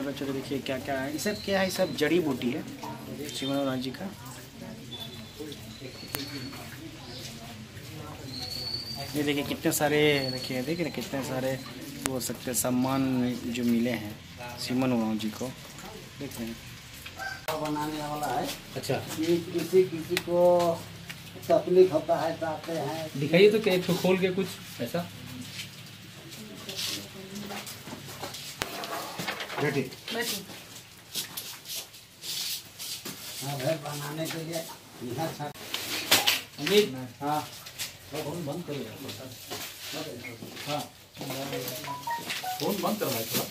बच्चों को देखिए क्या क्या है। ये सब क्या है? ये सब जड़ी बूटी है सिमन ओरांव जी का। ये देखिए कितने सारे, देखिए देखिए कितने सारे हो सकते सम्मान जो मिले हैं सिमन ओरांव जी को। देख रहे हैं बनाने वाला है। अच्छा, ये किसी को तकलीफ होता है तो आते हैं। दिखाइए तो क्या एक खोल के कुछ ऐसा। रेडी हाँ घर बनाने के लिए यहाँ अमित, हाँ फोन बंद करो। हाँ, फोन बंद करवाए थोड़ा।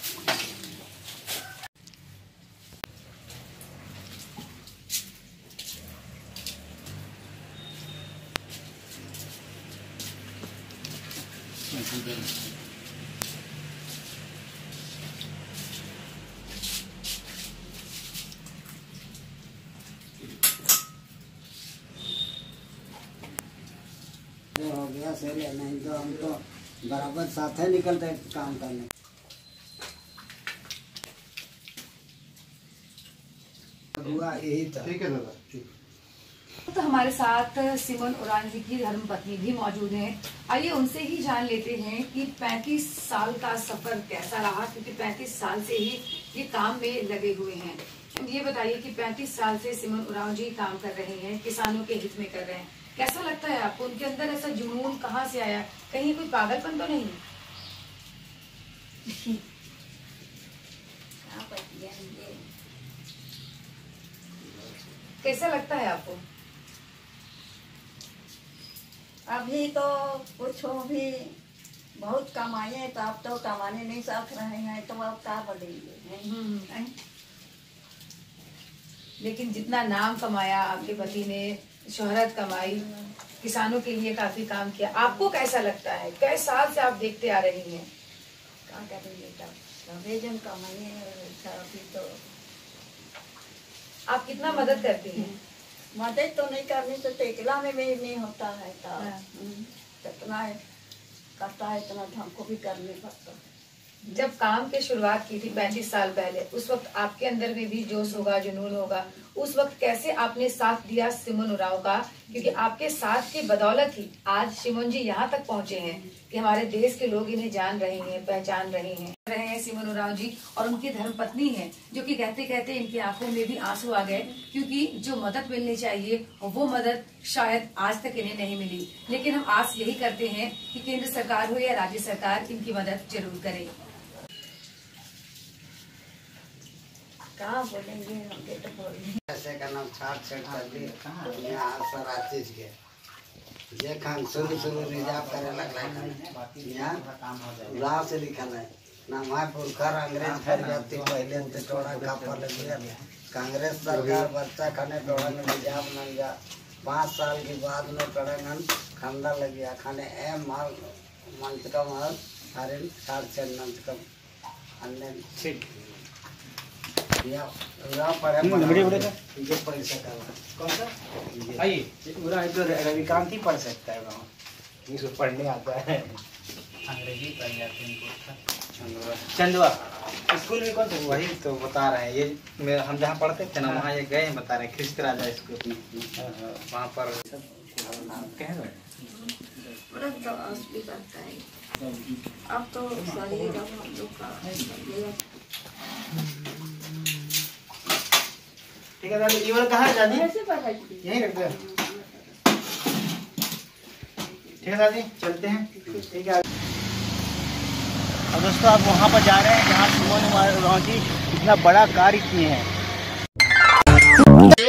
हो गया सही है, नहीं तो हम तो बराबर साथ ही निकलते काम करने। हुआ यही था। ठीक है दादा। तो हमारे साथ सिमन ओरांव जी की धर्मपत्नी भी मौजूद हैं। आइए उनसे ही जान लेते हैं कि 35 साल का सफर कैसा रहा, क्योंकि 35 साल से ही ये काम में लगे हुए हैं। ये बताइए कि 35 साल से सिमन ओरांव जी काम कर रहे हैं, किसानों के हित में कर रहे हैं। कैसा लगता है आपको? उनके अंदर ऐसा जुनून कहाँ से आया? कहीं कोई पागलपन तो नहीं? कैसा लगता है आपको? अभी तो कुछ हो भी बहुत कमाए तो आप तो कमाने नहीं साथ रहे हैं तो आप क्या बढ़ेंगे। लेकिन जितना नाम कमाया आपके पति ने, शोहरत कमाई, किसानों के लिए काफी काम किया, आपको कैसा लगता है? कई साल से आप देखते आ रही हैं। क्या करेंगे तब जन कमाए अभी तो। आप कितना मदद करती हैं? मदद तो नहीं करनी तो टेकला में भी नहीं होता है तो हाँ। कितना करता है इतना हमको भी करने पड़ता है। जब काम की शुरुआत की थी 35 साल पहले, उस वक्त आपके अंदर में भी जोश होगा, जुनून होगा। उस वक्त कैसे आपने साथ दिया सिमन ओरांव का? क्योंकि आपके साथ के बदौलत ही आज सिमन जी यहाँ तक पहुँचे हैं कि हमारे देश के लोग इन्हें जान रहे हैं, पहचान रहे हैं। सिमन ओरांव जी और उनकी धर्मपत्नी है, जो कि कहते कहते इनकी आंखों में भी आंसू आ गए, क्योंकि जो मदद मिलनी चाहिए वो मदद शायद आज तक इन्हें नहीं मिली। लेकिन हम आस यही करते हैं कि केंद्र सरकार हो या राज्य सरकार इनकी मदद जरूर करे। क्या बोलेंगे हमके तो बोलेंगे ऐसे का नाम छाट कर दी यहाँ सारा चीज के ये खान शुरू रिजर्व करे लगला यहाँ गाँव से लिखल है ना। वहाँ पुरखर अंग्रेज फैल जाती पहले तो टोड़ा कापा लगे। कांग्रेस सरकार बच्चा खाने टोड़ा में रिजर्व न गया। 5 साल के बाद में टोड़ा खंडा लग गया खाने माल मंच का माल हरे 6.5 कम अन्य ठीक ये पैसा का कौन सा आइए पूरा है तो रविकांत ही पढ़ सकता है वहाँ। इसको पढ़ने आता है, अंग्रेजी पढ़ जाते हैं इनको। चंदवा स्कूल में कौन सा? वही तो बता रहे हैं ये हम जहाँ पढ़ते थे ना वहाँ ये गए हैं, बता रहे हैं ख्रिस्त राजा स्कूल वहाँ पर कह रहे हैं। अब तो शरीर हम लोग का ठीक है दादी। ये वाला कहाँ है दादी? यहीं रख दो। ठीक है दादी, चलते हैं। ठीक है। अब दोस्तों आप वहाँ पर जा रहे हैं जहाँ सिमन ओरांव जी इतना बड़ा कार्य किए हैं।